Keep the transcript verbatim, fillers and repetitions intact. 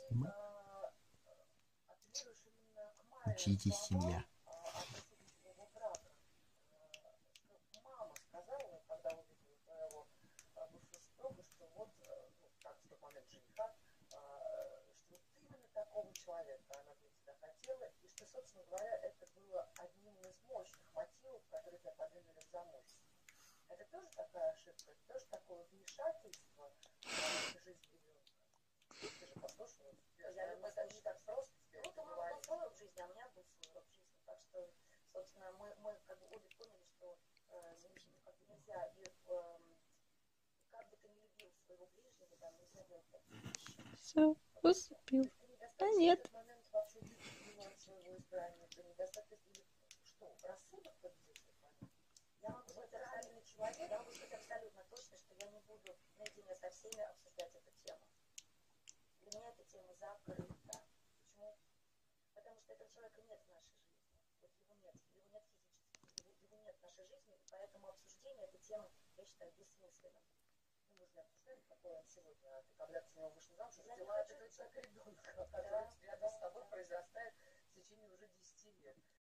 понимаете? Учитесь, семья. Человека она для тебя хотела, и что, собственно говоря, это было одним из мощных мотивов, которые тебя подвинули к замужеству. Это тоже такая ошибка, это тоже такое вмешательство в жизнь ребенка. Ты же послушала, я не так, не так просто тебе это говорить. Ну, свой урок жизни, а у меня был свой урок жизни. Так что, собственно, мы, мы как бы обе поняли, что э, как бы нельзя, и э, как бы ты не любил своего ближнего, там нельзя делать так. Все, поступил. А нет. Своего избрания, это недостаточно, что, рассудок победил в этот момент. Я могу быть абсолютно человек, я могу сказать абсолютно точно, что я не буду наедине со всеми обсуждать эту тему. Для меня эта тема закрыта. Почему? Потому что этого человека нет в нашей жизни. Вот его нет, его нет физически, его, его нет в нашей жизни, и поэтому обсуждение этой темы, я считаю, бессмысленным. Ну, мы же не обсуждали, какой он сегодня, а ты когда ты с него вышла замуж, родила от этого человека ребенка, который рядом с тобой произрастает в течение уже десяти лет.